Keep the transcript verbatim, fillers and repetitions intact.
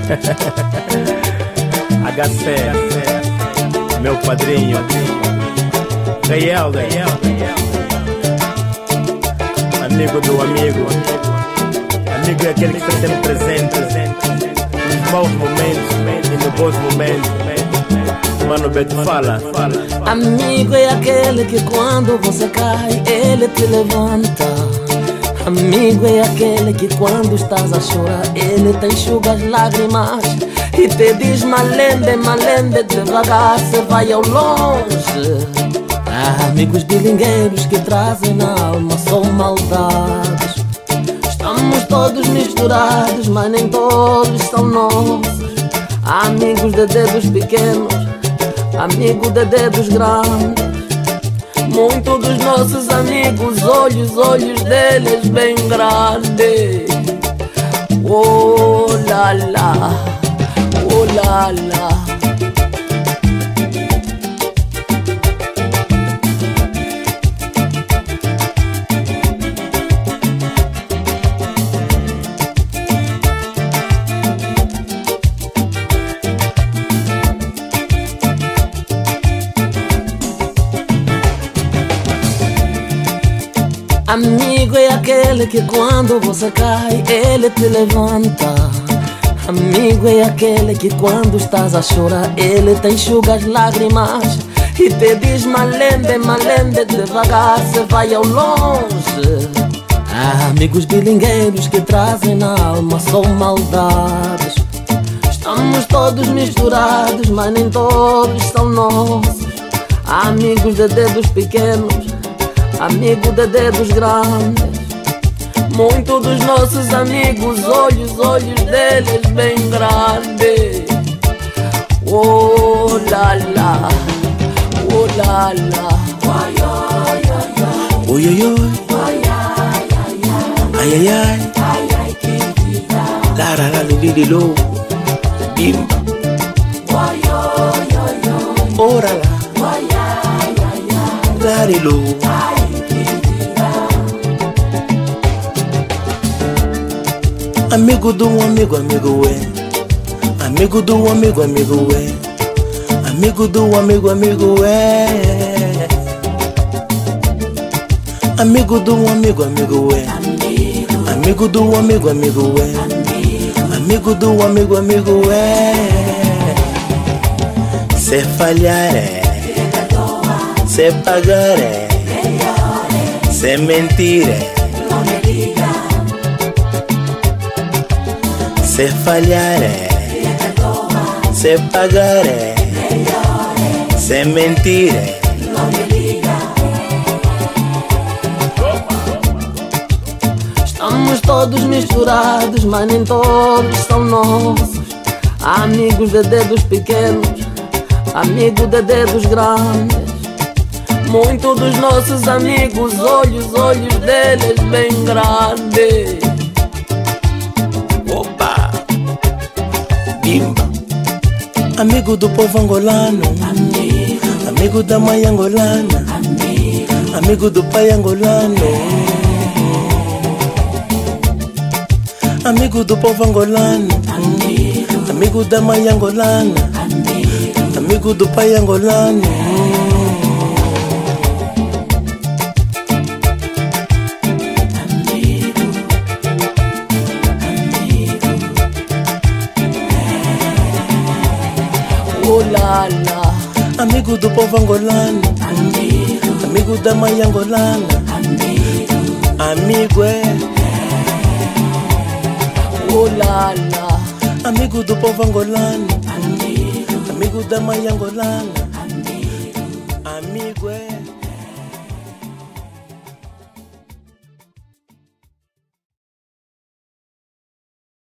H C, meu padrinho Gael, amigo do amigo. Amigo é aquele que está sempre presente nos maus momentos e nos bons momentos. Mano Beto, fala, fala. Amigo é aquele que quando você cai, ele te levanta. Amigo é aquele que quando estás a chorar, ele te enxuga as lágrimas e te diz malende, malende, devagar cê vai ao longe. Ah, amigos bilingueiros que trazem na alma só maldades. Estamos todos misturados, mas nem todos são nossos. Amigos de dedos pequenos, amigo de dedos grandes. Muitos dos nossos amigos, olhos, olhos deles bem grandes. Oh lá lá, oh lá lá. Amigo é aquele que quando você cai, ele te levanta. Amigo é aquele que quando estás a chorar, ele te enxuga as lágrimas e te diz malende, malende, devagar cê vai ao longe. Ah, amigos bilingueiros que trazem na alma só maldades. Estamos todos misturados, mas nem todos são nossos. Amigos de dedos pequenos, amigo de dedos grandes. Muitos dos nossos amigos, olhos, olhos deles bem grandes. Oh lá lá, oh lá lá. Oi, oi, oi. Ai, ai, ai. La, la, la, li, li, li, lo. Bimba. Ora lá. La, li, lo. Amigo do amigo, amigo é. Amigo do amigo, amigo é. Amigo do amigo, amigo é. Amigo do amigo, amigo é. Amigo do amigo, amigo é. Amigo do amigo, amigo é. Se falhar é, se pagar é, se mentir é. Se falhar é, se pagar é, se mentir é. Estamos todos misturados, mas nem todos são nossos. Amigos de dedos pequenos, amigo de dedos grandes. Muitos dos nossos amigos, olhos, olhos deles bem grandes. Bimba. Amigo do povo angolano, amigo, amigo da mãe angolana, amigo, amigo do pai angolano, amigo do povo angolano, amigo, amigo da mãe angolana, amigo, amigo do pai angolano. Oh lá lá. Amigo do povo angolano, amigo, amigo da mãe angolana, amigo, amigo é. Oh lá lá. Amigo do povo angolano, amigo, amigo da mãe angolana.